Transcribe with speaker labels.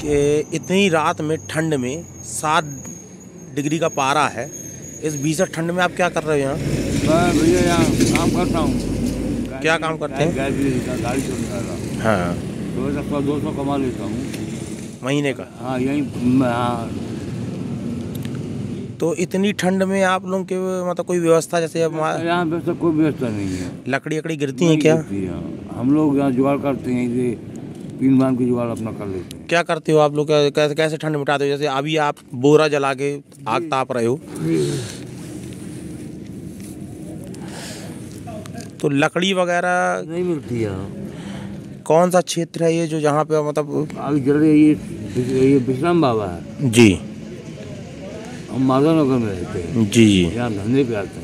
Speaker 1: कि इतनी रात में ठंड में 7 डिग्री का पारा है, इस भीषण ठंड में आप क्या कर रहे हो यहाँ?
Speaker 2: मैं भैया यहाँ काम करता हूँ।
Speaker 1: क्या काम करते हैं?
Speaker 2: गाड़ी चलने वाला।
Speaker 1: हाँ,
Speaker 2: 200 कमा लेता हूँ
Speaker 1: महीने का।
Speaker 2: हाँ यहीं हाँ।
Speaker 1: तो इतनी ठंड में आप लोगों के मतलब कोई व्यवस्था जैसे अब
Speaker 2: यहाँ व्यवस्था कोई व्यवस्था नहीं है।
Speaker 1: लकड़ी गिरती हैं क्या?
Speaker 2: हम लोग यहाँ जुगाड़ करते हैं, ये पीन बांध के जुगाड़ अपना कर लेते हैं।
Speaker 1: क्या करते हो आप लोग? कैसे ठंड मिटाते हो? जैसे अभी आप बोरा जला के आग ताप रहे हो, तो लकड़ी वगैरह
Speaker 2: नहीं मिलती है।
Speaker 1: कौन सा क्षेत्र है ये जो जहाँ पे मतलब
Speaker 2: आग जल रही है? ये विश्राम बाबा है
Speaker 1: जी,
Speaker 2: हम माधव नगर में रहते हैं।
Speaker 1: जी
Speaker 2: यहाँ धंधे पे आते हैं।